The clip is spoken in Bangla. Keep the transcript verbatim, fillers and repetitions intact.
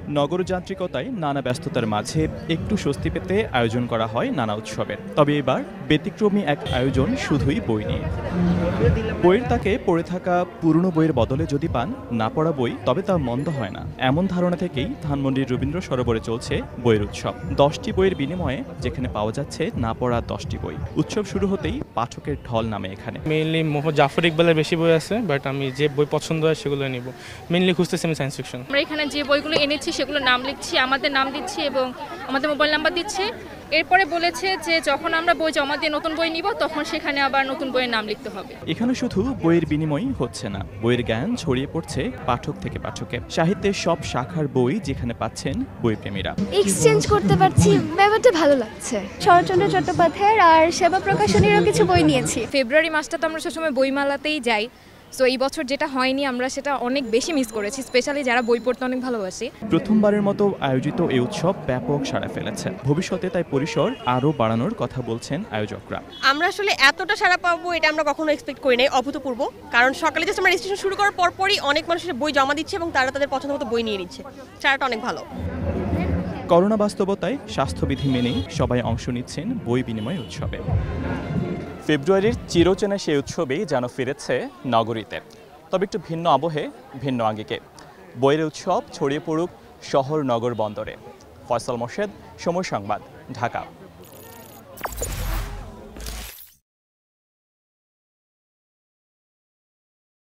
নগরযান্ত্রিকতায় নানা ব্যস্ততার মাঝে একটু স্বস্তি পেতে আয়োজন করা হয় নানা উৎসবের। তবে এবার ব্যতিক্রমী এক আয়োজন শুধুই বই নিয়ে। বইয়ের তাকে পড়ে থাকা পুরনো বইয়ের বদলে যদি পান না পড়া বই, তবে তা মন্দ হয় না, এমন ধারণা থেকেই ধানমন্ডির রবীন্দ্র সরোবরে চলছে বইয়ের উৎসব। দশটি বইয়ের বিনিময়ে যেখানে পাওয়া যাচ্ছে না পড়া দশটি বই। উৎসব শুরু হতেই পাঠকের ঢল নামে এখানে। মেইনলি মোহাম্মদ জাফর ইকবালের বেশি বই আছে, বাট আমি যে বই পছন্দ হয় সেগুলো নিব। মেইনলি খুঁজতেছি আমি সায়েন্স ফিকশন। আমরা এখানে যে বইগুলো এনেছি সেগুলো নাম লিখছি, আমাদের নাম দিচ্ছি এবং আমাদের মোবাইল নাম্বার দিচ্ছি। এরপরে বলেছে যে যখন আমরা বই জমা দিয়ে নতুন বই নিব তখন সেখানে আবার নতুন বইয়ের নাম লিখতে হবে। এখানে শুধু বইয়ের বিনিময়ই হচ্ছে না, বইয়ের জ্ঞান ছড়িয়ে পড়ছে পাঠক থেকে পাঠকে। সাহিত্যের সব শাখার বই যেখানে পাচ্ছেন বইপ্রেমীরা। এক্সচেঞ্জ করতে পারছি, ব্যাপারটা ভালো লাগছে। শরৎচন্দ্র চট্টোপাধ্যায়ের আর সেবা প্রকাশনীরও কিছু বই নিয়েছি। ফেব্রুয়ারি মাসটা তো আমরা সবসময় বইমেলাতেই যাই, সো এই বছর যেটা হয়নি আমরা সেটা অনেক বেশি মিস করেছি, স্পেশালি যারা বই পড়তে অনেক ভালোবাসি। প্রথমবারের মতো আয়োজিত এই উৎসব ব্যাপক সাড়া ফেলেছে। ভবিষ্যতে তাই পরিসর আরও বাড়ানোর কথা বলছেন আয়োজকরা। আমরা আসলে এতটা সাড়া পাবো এটা আমরা কখনো এক্সপেক্ট করি নাই, অভূতপূর্ব। কারণ সকালে জাস্ট আমরা রেজিস্ট্রেশন শুরু করার পরপরই অনেক মানুষ বই জমা দিচ্ছে এবং তারা তাদের পছন্দ মতো বই নিয়ে নিচ্ছে। সাড়াটা অনেক ভালো। করোনা বাস্তবতায় স্বাস্থ্যবিধি মেনেই সবাই অংশ নিচ্ছেন বই বিনিময় উৎসবে। ফেব্রুয়ারির চিরচেনা সেই উৎসবেই যেন ফিরেছে নগরীতে, তবে একটু ভিন্ন আবহে, ভিন্ন আঙ্গিকে। বইয়ের উৎসব ছড়িয়ে পড়ুক শহর নগর বন্দরে। ফয়সাল মোর্শেদ, সময় সংবাদ, ঢাকা।